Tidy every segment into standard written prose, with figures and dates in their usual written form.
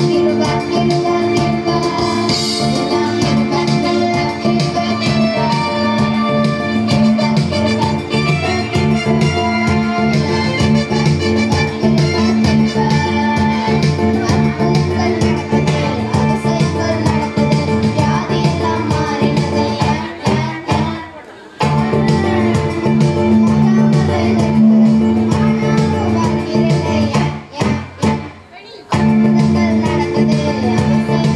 நடக்குது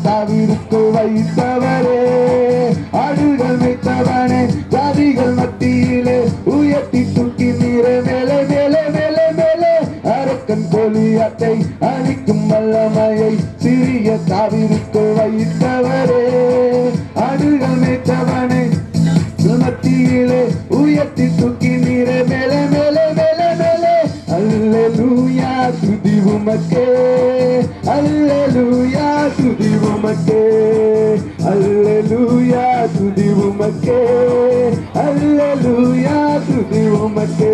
தாவிருக்குள் வைத்தவரே, ஆடுகள் வைத்தவனே, ஜாதிகள் மத்தியிலே உயர்த்தி தூக்கி நீரே, மேலே மேலே மேலே மேலே அரக்கன் கோலியாத்தை அழிக்கும் வல்லமையை சிறிய தாவிருக்குள் வைத்தவரே, ஆடுகள் வைத்தவனே, மத்தியிலே உயர்த்தி தூக்கி நீரே, மேலே மேலே மேலே மேலே. அல்லேலூயா துதி உமக்கே, அல்லேலூயா துதி உமக்கே, அல்லேலூயா துதி உமக்கே, அல்லேலூயா துதி உமக்கே.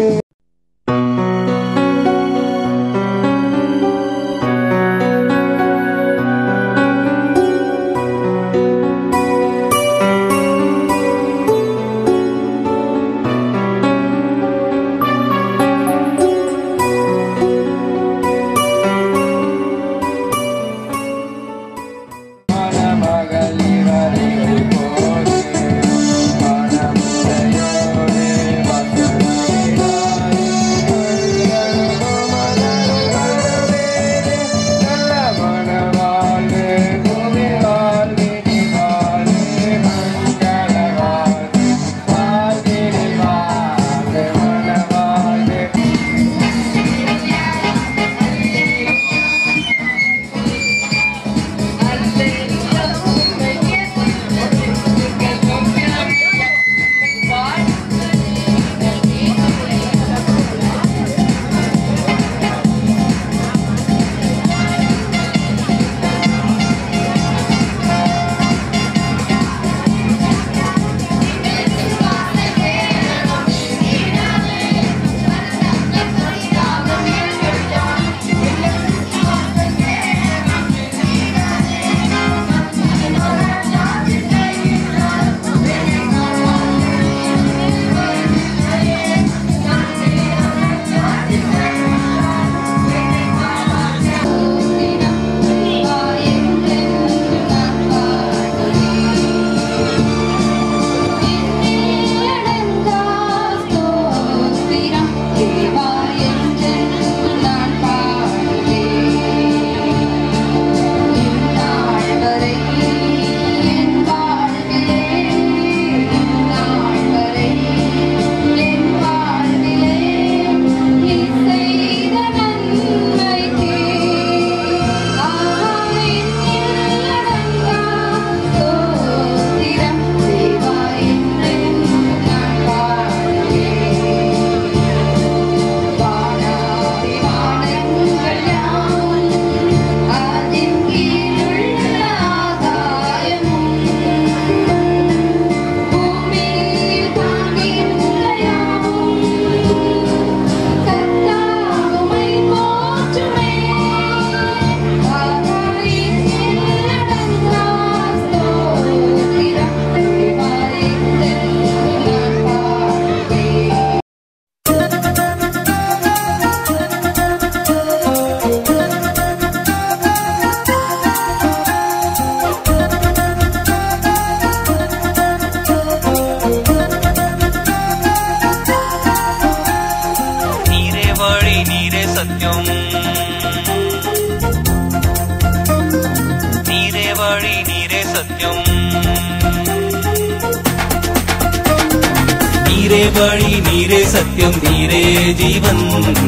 நீரே வழி நீரே சத்தியம் நீரே ஜீவன்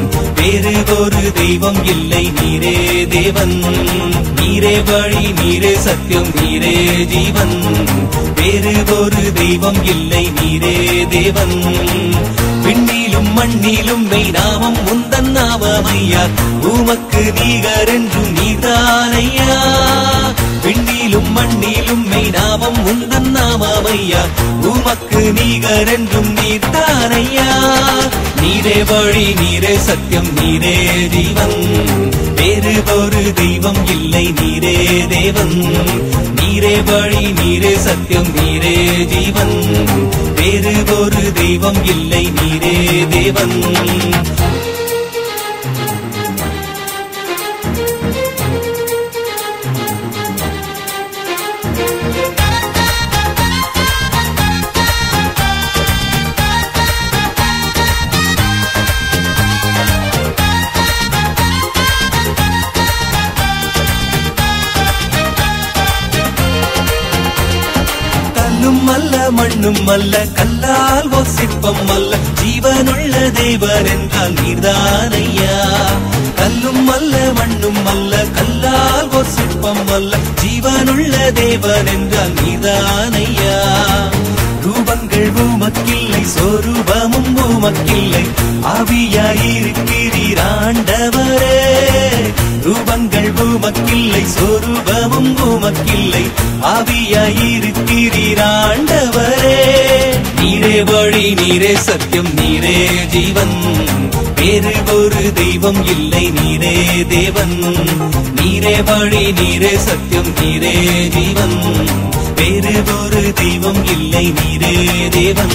வேறு ஒரு தெய்வம் இல்லை நீரே தேவன் நீரே வழி நீரே சத்தியம் நீரே ஜீவன் வேறு ஒரு தெய்வம் இல்லை நீரே தேவன் விண்ணிலும் மண்ணிலும் மெய் நாமம் உந்தன் நாமமையா உமக்கு நீகர் என்றும் நீதானையா விண்ணிலும் மண்ணிலும் மெய் நாமம் உந்தன் நாமமையா உமக்கு நீகர் என்றும் நீதானையா நீரே வழி நீரே சத்தியம் நீரே ஜீவன் வேறு ஒரு தெய்வம் இல்லை நீரே தேவன் நீரே வழி நீரே சத்தியம் நீரே ஜீவன் வேறு ஒரு தெய்வம் இல்லை நீரே தேவன் மண்ணும் அல்ல கல்லால் ஓர் சிற்பம் அல்ல ஜீவனுள்ள தேவன் என்றால் நீர்தானையா கல்லும் அல்ல மண்ணும் அல்ல கல்லால் ஓர் சிற்பம் அல்ல ஜீவனுள்ள தேவன் என்றால் நீர்தானையா ரூபங்கள் உமக்கில்லை சொரூபமும் உமக்கில்லை ஆவியாயிருக்கிறீர் ஆண்டவரே ரூபங்கள் உமக்கில்லை சொரூபமும் உமக்கில்லை ஆவியாயிருக்கிறீர் ஆண்டவரே நீரே வழி நீரே சத்தியம் நீரே ஜீவன் வேறு ஒரு தெய்வம் இல்லை நீரே தேவன் நீரே வழி நீரே சத்தியம் நீரே ஜீவன் வேறு ஒரு தெய்வம் இல்லை நீரே தேவன்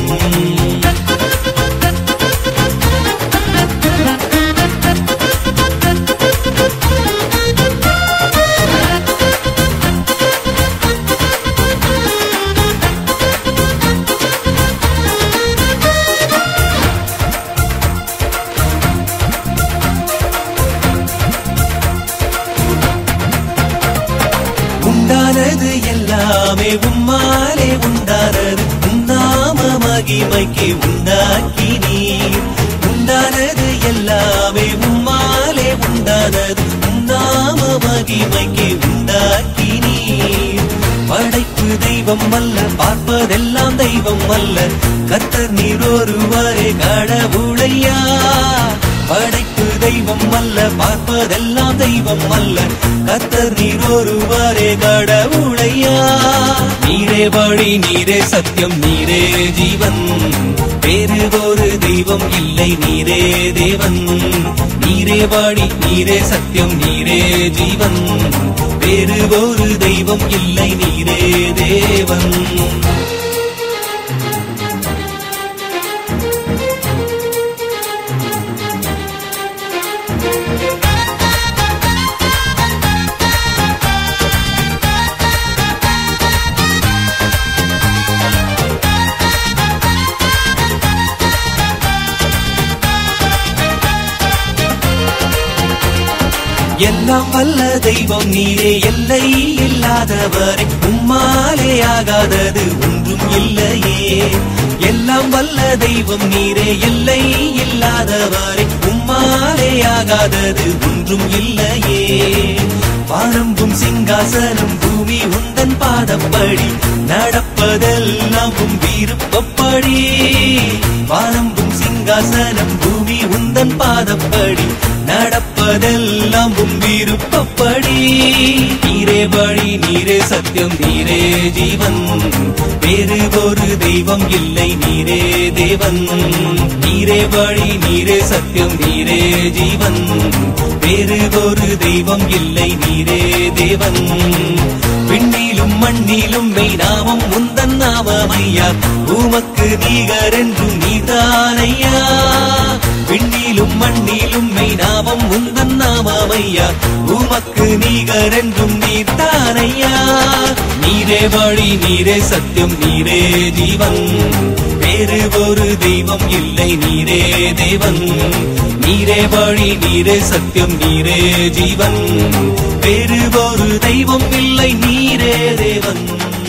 உண்டானது எல்லாமே உம்மாலே உண்டானது உன்னாம மகிமைக்கு உண்டாக்கினீர் உண்டானது எல்லாமே உம்மாலே உண்டானது உன்னாம மகிமைக்கு உண்டாக்கினீர் படைப்பு தெய்வம் அல்ல பார்ப்பதெல்லாம் தெய்வம் அல்ல கர்த்தர் நீர் ஒருவரே கடவுளையா படைப்பு தெய்வம் அல்ல பார்ப்பதெல்லாம் தெய்வம் அல்ல கர்த்தர் நீர் ஒருவரே கடவுளையா நீரே வழி நீரே சத்தியம் நீரே ஜீவன் வேறு ஒரு தெய்வம் இல்லை நீரே தேவன் நீரே வழி நீரே சத்தியம் நீரே ஜீவன் வேறு ஒரு தெய்வம் இல்லை நீரே தேவன் எல்லாம் வல்ல தெய்வம் நீரே எல்லை இல்லாதவரை உம்மாலே ஆகாதது ஒன்றும் இல்லையே எல்லாம் வல்ல தெய்வம் நீரே எல்லை இல்லாதவரை உம்மாலே ஆகாதது ஒன்றும் இல்லையே வானம்பும் சிங்காசனம் பூமி உந்தன் பாதப்படி நடப்பதெல்லாம் உம் விருப்பப்படி வானம்பும் சிங்காசனம் பூமி உந்தன் பாதப்படி நடப்பதெல்லாம் உம் விருப்பப்படி நீரே வழி நீரே சத்தியம் நீரே ஜீவன் வேறு ஒரு தெய்வம் இல்லை நீரே தேவன் நீரே வழி நீரே சத்தியம் நீரே ஜீவன் வேறு ஒரு தெய்வம் இல்லை நீரே தேவன் விண்ணிலும் மண்ணிலும் மெய் நாமம் உந்தன் நாமமையா உமக்கு நீகர் என்றும் நீதானையா விண்ணிலும் மண்ணிலும் மெய் நாமம் உந்தன் நாமமையா உமக்கு நீகர் என்றும் நீதானையா நீரே வழி நீரே சத்தியம் நீரே ஜீவன் வேறு ஒரு தெய்வம் இல்லை நீரே தேவன் நீரே வழி நீரே சத்தியம் நீரே ஜீவன் வேறு ஒரு தெய்வம் இல்லை நீரே தேவன்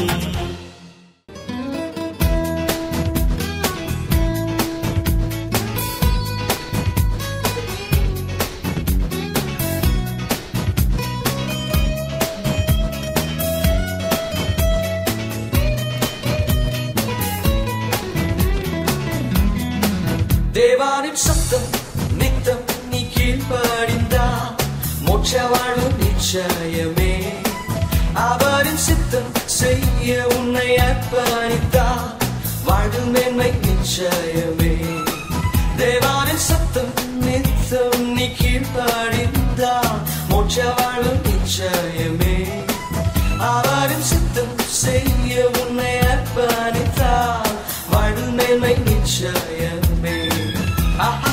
தேவானின் சத்தம் நித்தம் நீ கீழ்ப்படிந்தா மோட்ச வாழ்வு நிச்சயமே அவரின் சித்தம் செய்ய உன்னை அர்ப்பணித்தா வாழ்வு மேன்மை நிச்சயமே தேவானின் சத்தம் நித்தம் நீ கீழ்ப்படிந்தா மோட்ச வாழ்வு நிச்சயமே அவரின் சித்தம் செய்ய உன்னை அர்ப்பணித்தா வாழ்வு மேன்மை நிச்சயமே